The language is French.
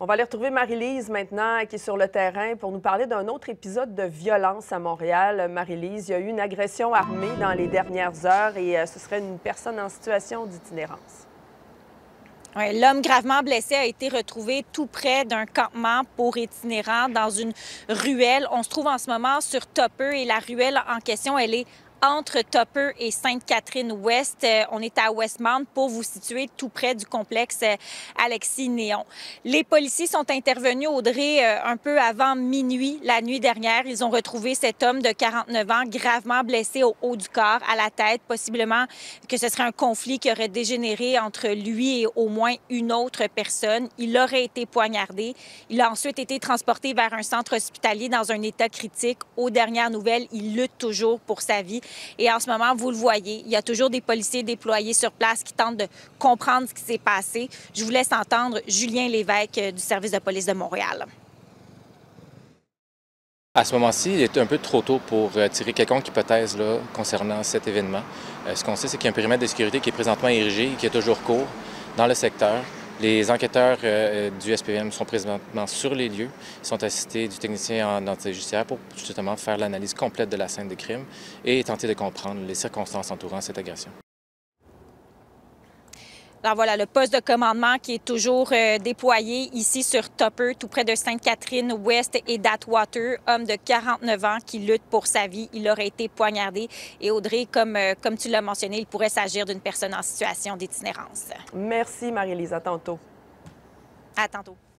On va aller retrouver Marie-Lise maintenant, qui est sur le terrain pour nous parler d'un autre épisode de violence à Montréal. Marie-Lise, il y a eu une agression armée dans les dernières heures et ce serait une personne en situation d'itinérance. Ouais, l'homme gravement blessé a été retrouvé tout près d'un campement pour itinérants dans une ruelle. On se trouve en ce moment sur Tupper et la ruelle en question, elle est entre Tupper et Sainte-Catherine-Ouest. On est à Westmount pour vous situer tout près du complexe Alexis-Néon. Les policiers sont intervenus, Audrey, un peu avant minuit la nuit dernière. Ils ont retrouvé cet homme de 49 ans gravement blessé au haut du corps, à la tête, possiblement que ce serait un conflit qui aurait dégénéré entre lui et au moins une autre personne. Il aurait été poignardé. Il a ensuite été transporté vers un centre hospitalier dans un état critique. Aux dernières nouvelles, il lutte toujours pour sa vie. Et en ce moment, vous le voyez, il y a toujours des policiers déployés sur place qui tentent de comprendre ce qui s'est passé. Je vous laisse entendre Julien Lévesque du service de police de Montréal. À ce moment-ci, il est un peu trop tôt pour tirer quelconque hypothèse là, concernant cet événement. Ce qu'on sait, c'est qu'il y a un périmètre de sécurité qui est présentement érigé et qui est toujours court dans le secteur. Les enquêteurs du SPVM sont présentement sur les lieux. Ils sont assistés du technicien en identité judiciaire pour justement faire l'analyse complète de la scène de crime et tenter de comprendre les circonstances entourant cette agression. Alors voilà, le poste de commandement qui est toujours déployé ici sur Tupper, tout près de Sainte-Catherine-Ouest et d'Atwater. Homme de 49 ans qui lutte pour sa vie. Il aurait été poignardé. Et Audrey, comme tu l'as mentionné, il pourrait s'agir d'une personne en situation d'itinérance. Merci, Marie-Lise. À tantôt. À tantôt.